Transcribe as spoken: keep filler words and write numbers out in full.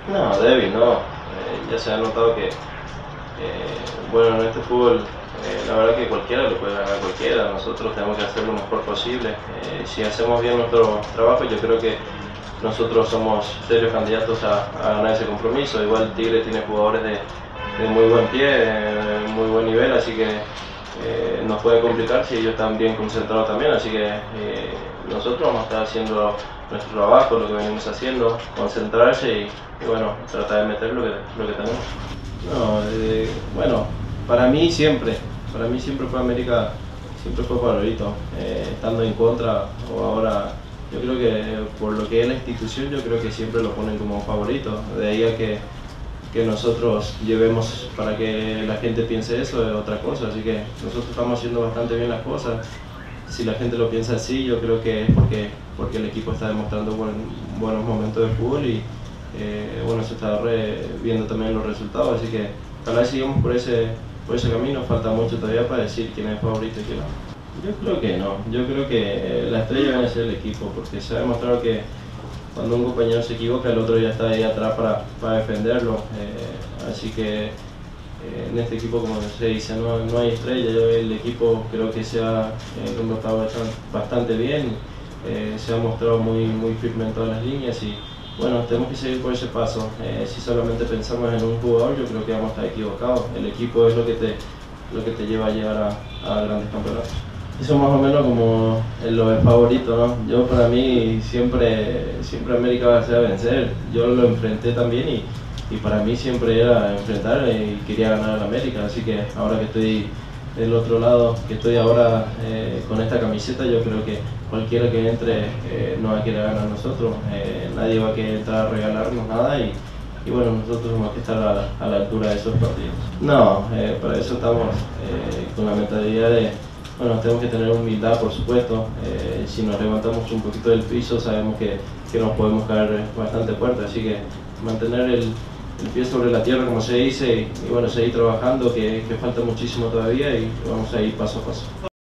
No, débil, no. Eh, ya se ha notado que, eh, bueno, en este fútbol, eh, la verdad que cualquiera lo puede ganar cualquiera. Nosotros tenemos que hacer lo mejor posible. Eh, si hacemos bien nuestro trabajo, yo creo que nosotros somos serios candidatos a, a ganar ese compromiso. Igual Tigre tiene jugadores de, de muy buen pie, de muy buen nivel, así que eh, nos puede complicar si ellos están bien concentrados también. Así que eh, nosotros vamos a estar haciendo nuestro trabajo, lo que venimos haciendo, concentrarse y, y bueno, tratar de meter lo que, lo que tenemos. No, eh, bueno, para mí siempre, para mí siempre fue América, siempre fue favorito, eh, estando en contra o ahora, yo creo que por lo que es la institución, yo creo que siempre lo ponen como favorito, de ahí a que, que nosotros llevemos para que la gente piense eso es otra cosa, así que nosotros estamos haciendo bastante bien las cosas. Si la gente lo piensa así, yo creo que es porque, porque el equipo está demostrando buen, buenos momentos de fútbol y eh, bueno, se está re, viendo también los resultados, así que ojalá sigamos por ese, por ese camino. Falta mucho todavía para decir quién es favorito y quién no. Yo creo que no, yo creo que la estrella viene a ser el equipo, porque se ha demostrado que cuando un compañero se equivoca, el otro ya está ahí atrás para, para defenderlo, eh, así que eh, en este equipo, como se dice, no, no hay estrella. Yo, el equipo creo que se ha eh, comportado bastante bien, eh, se ha mostrado muy, muy firme en todas las líneas y bueno, tenemos que seguir por ese paso. Eh, si solamente pensamos en un jugador, yo creo que vamos a estar equivocados. El equipo es lo que te, lo que te lleva a llegar a, a grandes campeonatos. Eso más o menos como lo favorito, ¿no? Yo para mí siempre, siempre América va a ser a vencer. Yo lo enfrenté también y, y para mí siempre era enfrentar y quería ganar al América. Así que ahora que estoy del otro lado, que estoy ahora eh, con esta camiseta, yo creo que cualquiera que entre eh, no va a querer ganar a nosotros. Eh, nadie va a querer entrar a regalarnos nada y, y bueno, nosotros tenemos que estar a, a la altura de esos partidos. No, eh, para eso estamos eh, con la mentalidad de bueno, tenemos que tener humildad, por supuesto. Eh, si nos levantamos un poquito del piso, sabemos que, que nos podemos caer bastante fuerte. Así que mantener el, el pie sobre la tierra, como se dice, y, y bueno, seguir trabajando, que, que falta muchísimo todavía y vamos a ir paso a paso.